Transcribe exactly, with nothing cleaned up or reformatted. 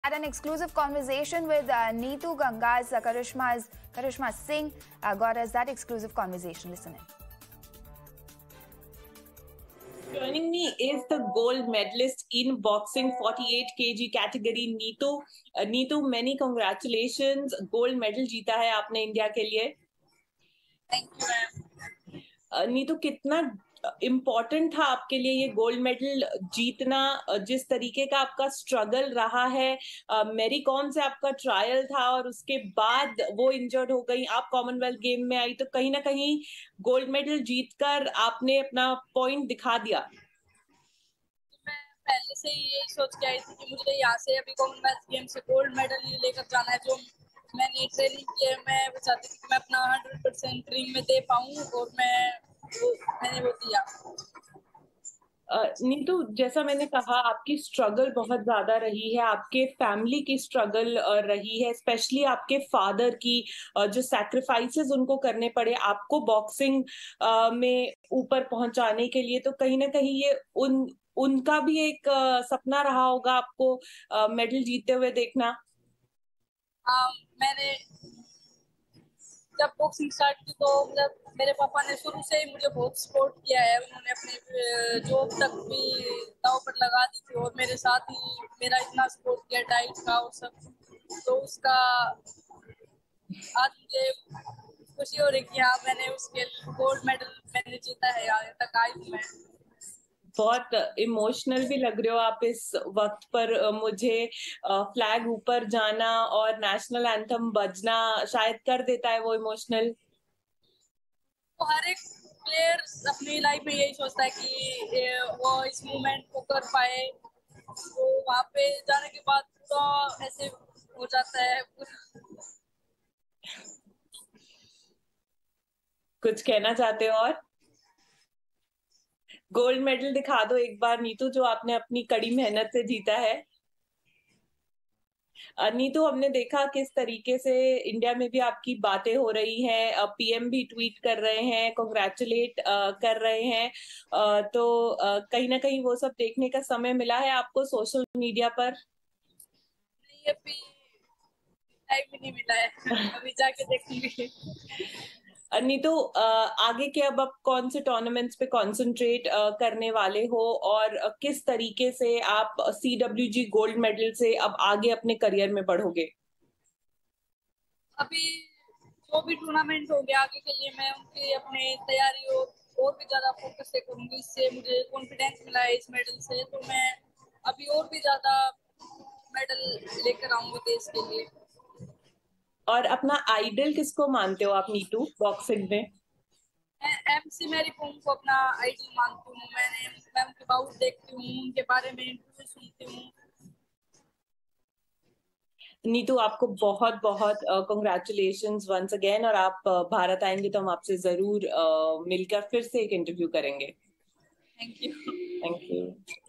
Had an exclusive conversation with uh, Neetu Ganga's uh, Karishma's Karishma Singh uh, got us that exclusive conversation. Listen in. Joining me is the gold medalist in boxing forty-eight kilograms category Neetu. Uh, Neetu, many congratulations. Gold medal जीता है आपने India के लिए. Thank you, ma'am. uh, Neetu, कितना important था आपके लिए ये गोल्ड मेडल जीतना? जिस तरीके का आपका स्ट्रगल रहा है, मैरी कॉम से आपका ट्रायल था और उसके बाद वो इंजर्ड हो गई, आप कॉमनवेल्थ गेम में आई, तो कहीं ना कहीं गोल्ड मेडल जीतकर आपने अपना पॉइंट दिखा दिया. मैं पहले से ही यही सोच के आई थी कि मुझे यहाँ से अभी कॉमनवेल्थ गेम से गोल्ड मेडल ही लेकर जाना है. जो मैंने ट्रेनिंग की है, मैं वो चाहती थी कि मैं अपना हंड्रेड परसेंट ट्रेनिंग में दे पाऊँ और मैं वो मैंने वो दिया. नीतू, जैसा मैंने कहा, आपकी स्ट्रगल बहुत ज्यादा रही है, आपके फैमिली की स्ट्रगल रही है, स्पेशली आपके फादर की जो सैक्रिफाइसेस उनको करने पड़े आपको बॉक्सिंग में ऊपर पहुंचाने के लिए. तो कहीं ना कहीं ये उन उनका भी एक सपना रहा होगा आपको मेडल जीतते हुए देखना. हाँ, मैंने जब बॉक्सिंग स्टार्ट की तो मतलब मेरे पापा ने शुरू से ही मुझे बहुत सपोर्ट किया है. उन्होंने अपने जॉब तक भी दांव पर लगा दी थी और मेरे साथ ही मेरा इतना सपोर्ट किया डाइट का और सब. तो उसका आज मुझे खुशी हो रही कि हाँ, मैंने उसके गोल्ड मेडल मैंने जीता है, यहाँ तक आई हूँ मैं. बहुत इमोशनल भी लग रहे हो आप इस वक्त पर. मुझे फ्लैग ऊपर जाना और नेशनल एंथम बजना शायद कर देता है वो इमोशनल. तो हर एक प्लेयर अपनी लाइफ में यही सोचता है कि वो इस मूवमेंट को कर पाए. तो वहाँ पे जाने के बाद पूरा ऐसे हो जाता है. कुछ कहना चाहते हो? और गोल्ड मेडल दिखा दो एक बार नीतू, जो आपने अपनी कड़ी मेहनत से जीता है. नीतू, हमने देखा किस तरीके से इंडिया में भी आपकी बातें हो रही हैं, पीएम भी ट्वीट कर रहे हैं, कांग्रेचुलेट कर रहे हैं. तो कहीं ना कहीं वो सब देखने का समय मिला है आपको सोशल मीडिया पर? नहीं, अभी टाइम भी नहीं मिला है. अभी जाके देखूंगी. नीतू, आगे के अब आप कौन से टूर्नामेंट्स पे कंसंट्रेट करने वाले हो और किस तरीके से आप सीडब्ल्यूजी गोल्ड मेडल से अब आगे अपने करियर में बढ़ोगे? अभी जो भी टूर्नामेंट हो गया आगे के लिए, मैं उनकी अपने तैयारी और और भी ज्यादा फोकस से करूंगी. इससे मुझे कॉन्फिडेंस मिला है इस मेडल से, तो मैं अभी और भी ज्यादा मेडल लेकर आऊंगी देश के लिए. और अपना आइडल किसको मानते हो आप नीतू बॉक्सिंग में? मैं एमसी मैरी कॉम को अपना आइडल मानती हूँ. मैंने मैं उनके बाउट देखती हूँ, उनके बारे में इंटरव्यू सुनती हूँ. नीतू, आपको बहुत बहुत कांग्रेचुलेशंस वंस अगेन. और आप uh, भारत आएंगे तो हम आपसे जरूर uh, मिलकर फिर से एक इंटरव्यू करेंगे. Thank you. Thank you.